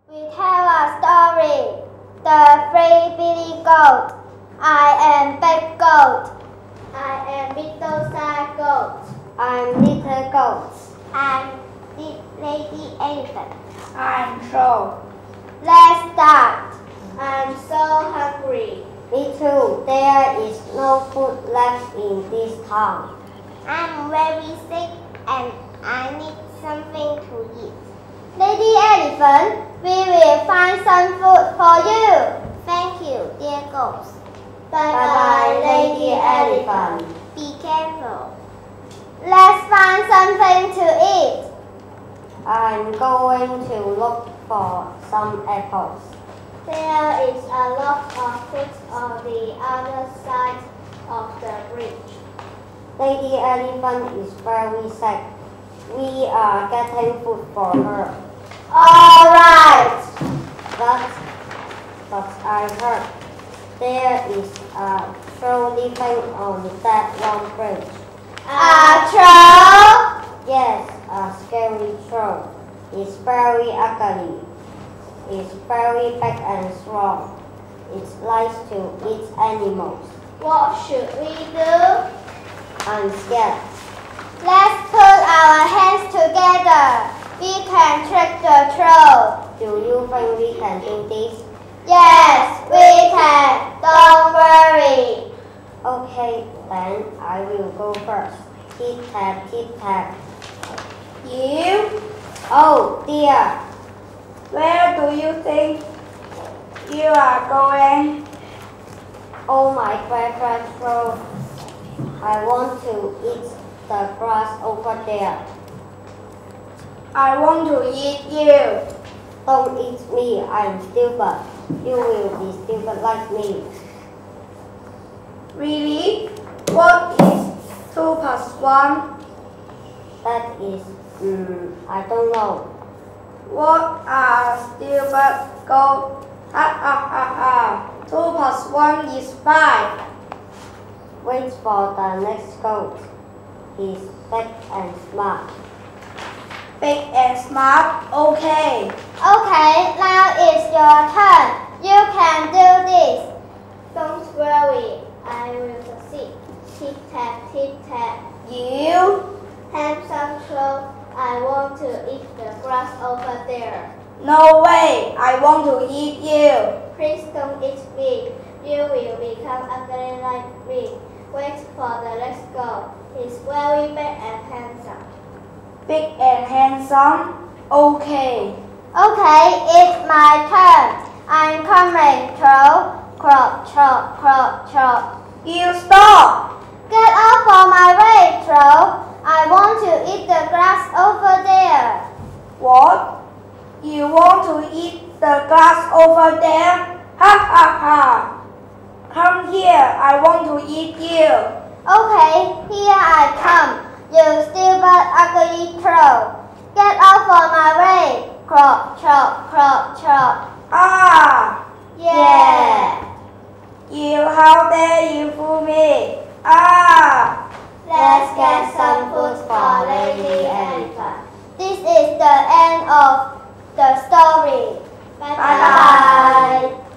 We tell a story. The Three Billy Goat. I am big goat. I am little side goat. I'm little goat. I'm lady elephant. I'm troll. Let's start. I'm so hungry. Me too. There is no food left in this town. I'm very sick and I need something to eat. Lady Elephant, we will find some food for you. Thank you, dear ghost. Bye-bye, Lady Elephant. Be careful. Let's find something to eat. I'm going to look for some apples. There is a lot of food on the other side of the bridge. Lady Elephant is very sick. We are getting food for her. All right. But I heard there is a troll living on that one bridge. A troll? Yes, a scary troll. It's very ugly. It's very big and strong. It likes to eat animals. What should we do? I'm scared. Let's put our hands together. We can trick the troll. Do you think we can do this? Yes, we can. Don't worry. Okay, then I will go first. Tip-tap, tip-tap. You? Oh, dear. Where do you think you are going? Oh, my favorite troll. I want to eat the grass over there. I want to eat you. Don't eat me, I'm stupid. You will be stupid like me. Really? What is 2 plus 1? That is, I don't know. What are stupid goat? Ha ha ha ha. 2 plus 1 is 5. Wait for the next goat. He's big and smart. Big and smart? Okay. Okay, now it's your turn. You can do this. Don't worry, I will succeed. Tip-tap, tip-tap. You? Handsome troll, I want to eat the grass over there. No way, I want to eat you. Please don't eat me. You will become ugly like me. Wait for the next goat. He's very big and handsome. Big and handsome? Okay. Okay, it's my turn. I'm coming, troll. Crop, chop, crop, chop. You stop! Get out of my way, troll. I want to eat the grass over there. What? You want to eat the grass over there? Ha ha ha! Come here, I want to eat you. Okay, here I come. You stupid, ugly troll. Get out of my way. Crop, chop, crop, chop. Ah! Yeah! How dare you fool me? Ah! Let's get some food for Lady Elephant. This is the end of the story. Bye-bye.